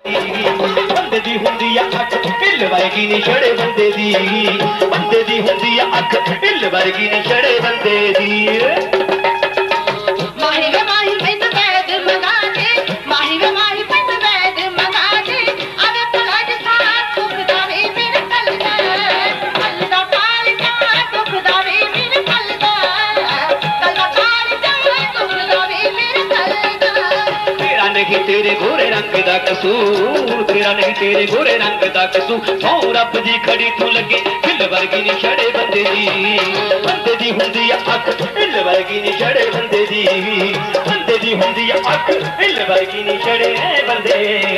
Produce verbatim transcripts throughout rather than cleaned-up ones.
बंदे दी हुंदी आ अख हिल वर्गी नी छड़े बंदे दी बंदे दी हुंदी आ अख हिल वर्गी नी छड़े बंदे दी माही वे माही पिंड बैद मंगा दे माही वे माही पिंड बैद मंगा दे अबे पलट सा दुख दा वे मेरे कल दा कल दा पाल जा दुख दा वे मेरे कल दा कल दा पाल जा दुख दा वे मेरे कल दा तेरा नहीं तेरे गोरे रंग दा कसूर तेरा नहीं तेरे गोरे रंग दा कसूर सौ रब दी खड़ी तू लगे हिल वर्गी नी छड़े बंदे दी बंदे दी हुंदी आ अख हिल वर्गी नी छड़े बंदे दी बंदे दी हुंदी आ अख हिल वर्गी नी छड़े बंदे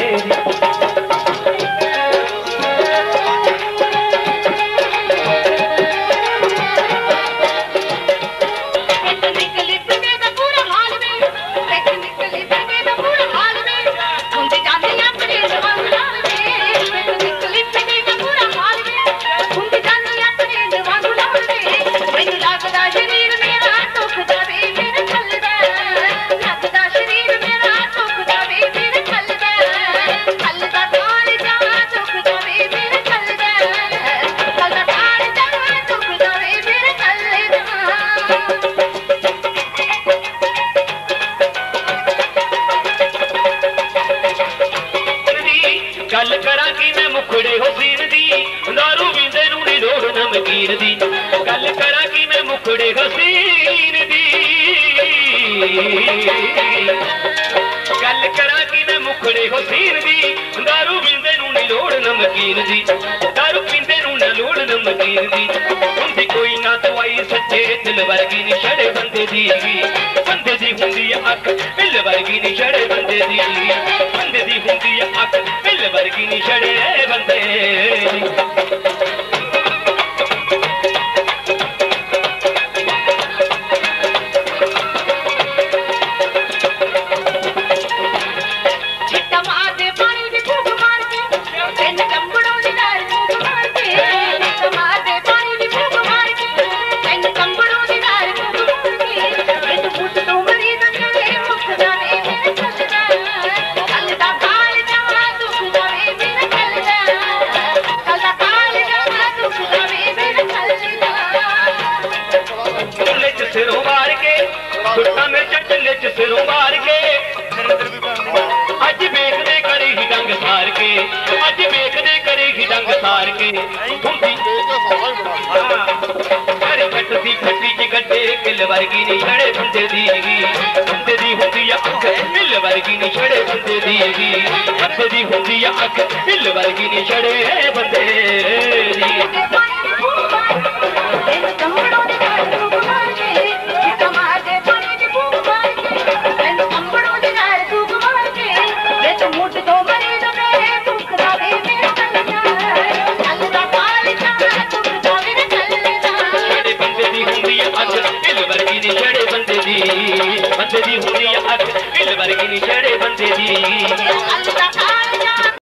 गल करा कि मैं मुखड़े हुसैन दी दारू पींदे नूं नी लोड़ नमकीन दी गल करा कि मैं मुखड़े हुसैन दी गल करा कि मैं मुखड़े हुसैन दी दारू पींदे नूं नी लोड़ नमकीन दी दारू पींदे नूं ना लोड़ नमकीन दी हुंदी कोई ना दवाई सच्चे दिल वर्गी नी छड़े बंदे दी बंदे दी हुंदी अख दिल वर्गी नी छड़े बंदे दी बंदे दी हुंदी अख दिल वर्गी नी छड़े बंदे सिरों मार के सुट्टा मिर्च चले च सिरों मार के अज वेखदे करे ही डंग सार के अज वेखदे करे ही डंग सार के अरे कटदी फटी च गड्डे किल वर्गी नी छड़े बंदे दी बंदे दी हुंदी अख हिल वर्गी नी छड़े बंदे दी बंदे दी हुंदी अख हिल वर्गी नी छड़े बंदे दी बंदे दी बंदे दी हुंदी अख हिल वर्गी नी छड़े बंदे दी।